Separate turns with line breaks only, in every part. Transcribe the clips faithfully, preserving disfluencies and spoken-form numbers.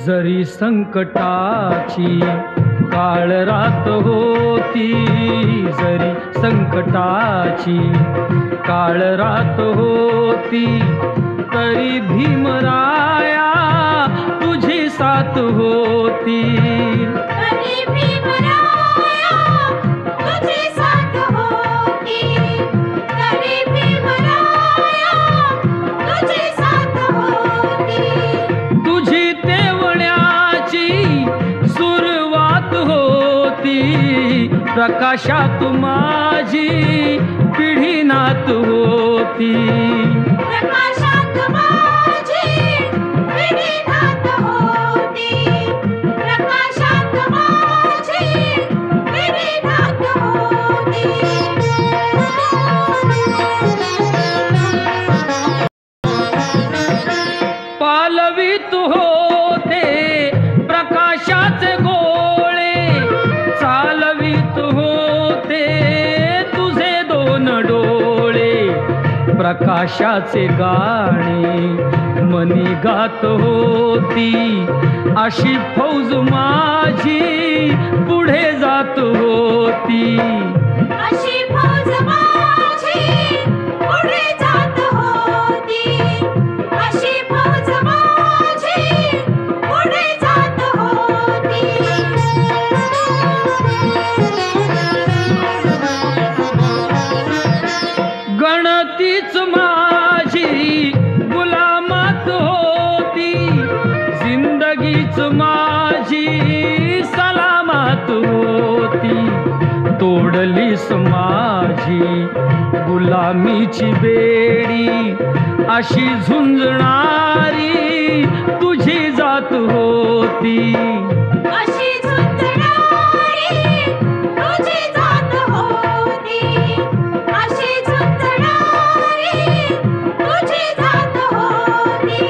जरी संकटाची काळ रात होती, जरी संकटाची काळ रात होती, तरी भीमराया तुझी साथ होती।
तरी भीमराया तुझी साथ होती, तरी भीमराया तुझी साथ होती।
तुझी तेवण्याची सुरुवात होती, प्रकाशात माझी पिढीनाथ होती।
प्रकाशात माझी पिढीनाथ होती, प्रकाशात माझी पिढीनाथ होती।
पालवीत होते प्रकाशाचे गोळे, चालवीत होते तुझे दोन डोळे। प्रकाशाचे गाणे मनी गात होती, अशी फौज माझी पुढे जात होती।
अशी फौज माझी पुढे जात होती, अशी फौज माझी पुढे जात होती।
गणतीच माझी गुलामात होती, जिंदगीच माझी सलामात होती। तोडलीस माझी गुलामीची बेडी, अशी झुंजणारी तुझी जात होती।
अशी झुंजणारी तुझी जात होती, अशी झुंजणारी तुझी जात होती।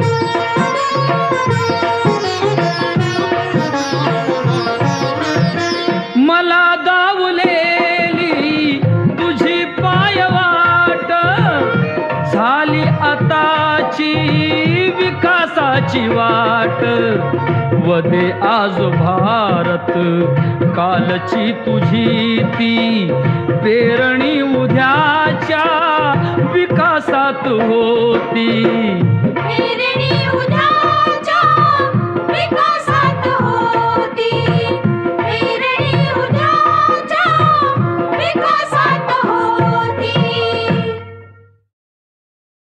मला दावलेली तुझी पायवाट, झाली आताची विकासाची वाट। वदे आज भारत कालची तुझी ती, पेरणी उद्याच्या विकासात होती।
पेरणी उद्याच्या